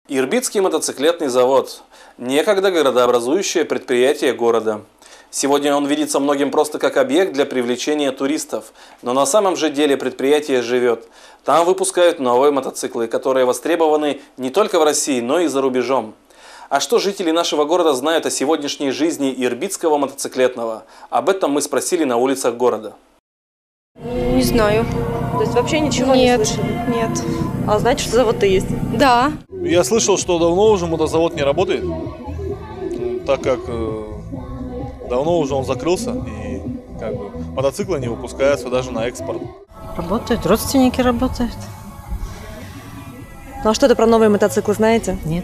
Ирбитский мотоциклетный завод – некогда городообразующее предприятие города. Сегодня он видится многим просто как объект для привлечения туристов, но на самом же деле предприятие живет. Там выпускают новые мотоциклы, которые востребованы не только в России, но и за рубежом. А что жители нашего города знают о сегодняшней жизни ирбитского мотоциклетного? Об этом мы спросили на улицах города. Не знаю. То есть вообще ничего не слышали? Нет. А знаете, что завод-то есть? Да. Я слышал, что давно уже мотозавод не работает, так как давно уже он закрылся и мотоциклы не выпускаются даже на экспорт. Работают, родственники работают. Ну а что-то про новые мотоциклы знаете? Нет.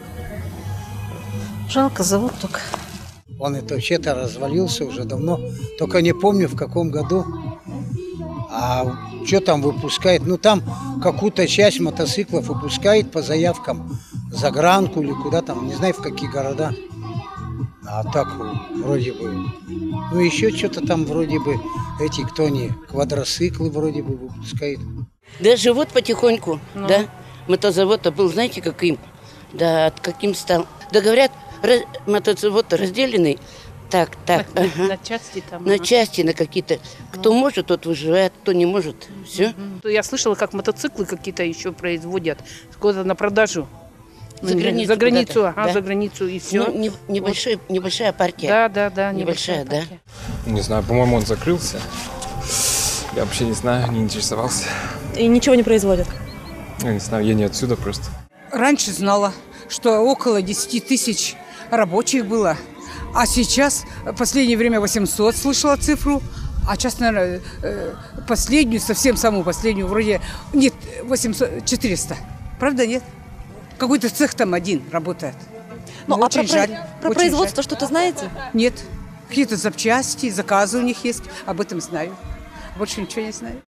Жалко, завод только. Он это вообще-то развалился уже давно, только не помню в каком году. А что там выпускает? Ну там какую-то часть мотоциклов выпускает по заявкам, загранку или куда там, не знаю в какие города. А так вроде бы. Ну еще что-то там вроде бы, эти кто они, квадроциклы вроде бы выпускают. Да, живут потихоньку, да. Мотозавод-то был, знаете, каким? Да, каким стал. Да, говорят, мотозавод разделенный. Так. На части там. На части, на какие-то. Кто может, тот выживает, кто не может. Все. Я слышала, как мотоциклы какие-то еще производят. Куда-то на продажу. За границу. За границу, да. за границу и все. Ну, небольшая партия. Да. Небольшая, да. Не знаю, по-моему, он закрылся. Я вообще не знаю, не интересовался. И ничего не производят? Я не знаю, я не отсюда просто. Раньше знала, что около 10 тысяч рабочих было. А сейчас, в последнее время 800 слышала цифру. А сейчас, наверное, последнюю, совсем самую последнюю, вроде, нет, 400. Правда, нет? Какой-то цех там один работает. Ну, а очень жаль. Про очень производство жаль. что-то знаете? Нет. Какие-то запчасти, заказы у них есть. Об этом знаю. Больше ничего не знаю.